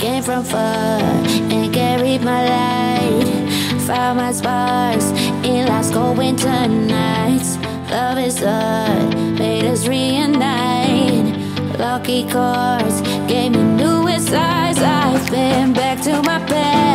came from far and carried my light. Found my sparks in last cold winter nights. Love is what made us reunite. Lucky chords gave me new insights. I've been back to my past.